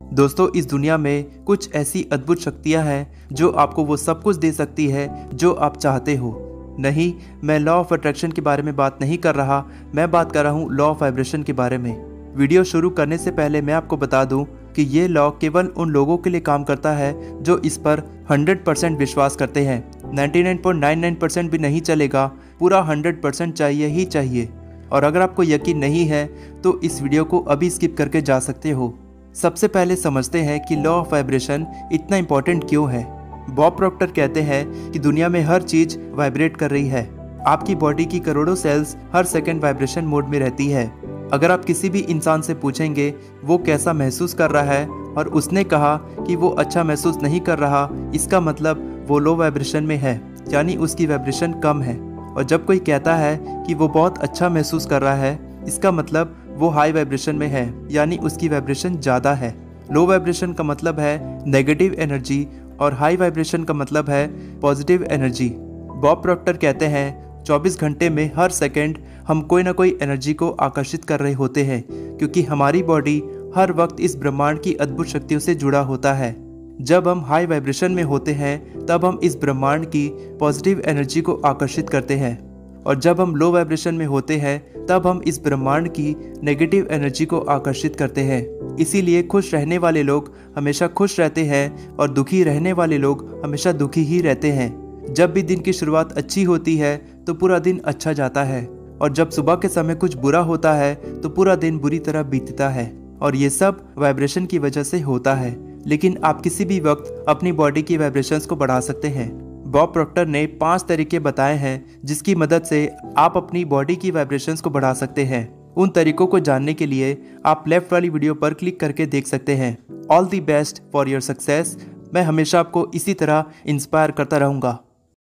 दोस्तों, इस दुनिया में कुछ ऐसी अद्भुत शक्तियां हैं जो आपको वो सब कुछ दे सकती है जो आप चाहते हो। नहीं, मैं लॉ ऑफ अट्रैक्शन के बारे में बात नहीं कर रहा, मैं बात कर रहा हूँ लॉ ऑफ वाइब्रेशन के बारे में। वीडियो शुरू करने से पहले मैं आपको बता दूं कि ये लॉ केवल उन लोगों के लिए काम करता है जो इस पर 100% विश्वास करते हैं। 99.99% भी नहीं चलेगा, पूरा 100% चाहिए ही चाहिए। और अगर आपको यकीन नहीं है तो इस वीडियो को अभी स्किप करके जा सकते हो। सबसे पहले समझते हैं कि लॉ ऑफ वाइब्रेशन इतना इम्पोर्टेंट क्यों है। बॉब प्रॉक्टर कहते हैं कि दुनिया में हर चीज वाइब्रेट कर रही है। आपकी बॉडी की करोड़ों सेल्स हर सेकंड वाइब्रेशन मोड में रहती है। अगर आप किसी भी इंसान से पूछेंगे वो कैसा महसूस कर रहा है और उसने कहा कि वो अच्छा महसूस नहीं कर रहा, इसका मतलब वो लो वाइब्रेशन में है, यानी उसकी वाइब्रेशन कम है। और जब कोई कहता है कि वो बहुत अच्छा महसूस कर रहा है, इसका मतलब वो हाई वाइब्रेशन में है, यानी उसकी वाइब्रेशन ज़्यादा है। लो वाइब्रेशन का मतलब है नेगेटिव एनर्जी और हाई वाइब्रेशन का मतलब है पॉजिटिव एनर्जी। बॉब प्रॉक्टर कहते हैं 24 घंटे में हर सेकंड हम कोई ना कोई एनर्जी को आकर्षित कर रहे होते हैं, क्योंकि हमारी बॉडी हर वक्त इस ब्रह्मांड की अद्भुत शक्तियों से जुड़ा होता है। जब हम हाई वाइब्रेशन में होते हैं तब हम इस ब्रह्मांड की पॉजिटिव एनर्जी को आकर्षित करते हैं, और जब हम लो वाइब्रेशन में होते हैं तब हम इस ब्रह्मांड की नेगेटिव एनर्जी को आकर्षित करते हैं। इसीलिए खुश रहने वाले लोग हमेशा खुश रहते हैं और दुखी रहने वाले लोग हमेशा दुखी ही रहते हैं। जब भी दिन की शुरुआत अच्छी होती है तो पूरा दिन अच्छा जाता है, और जब सुबह के समय कुछ बुरा होता है तो पूरा दिन बुरी तरह बीतता है। और ये सब वाइब्रेशन की वजह से होता है। लेकिन आप किसी भी वक्त अपनी बॉडी की वाइब्रेशंस को बढ़ा सकते हैं। बॉब प्रॉक्टर ने 5 तरीके बताए हैं जिसकी मदद से आप अपनी बॉडी की वाइब्रेशंस को बढ़ा सकते हैं। उन तरीकों को जानने के लिए आप लेफ्ट वाली वीडियो पर क्लिक करके देख सकते हैं। All the best for your success. मैं हमेशा आपको इसी तरह इंस्पायर करता रहूँगा।